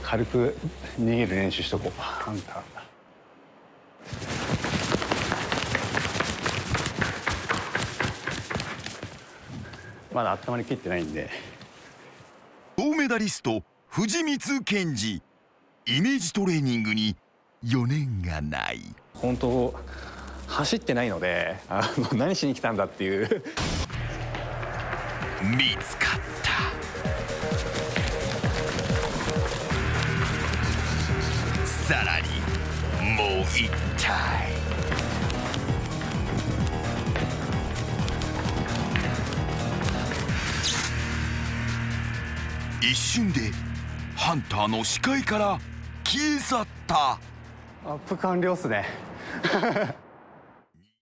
軽く逃げる練習しとこう。ハンターまだ温まりきってないんで。 銅メダリスト藤光謙司、イメージトレーニングに余念がない。 本当走ってないので何しに来たんだっていう。 見つかった。さらにもう一体。一瞬でハンターの視界から消え去った。 アップ完了っすね。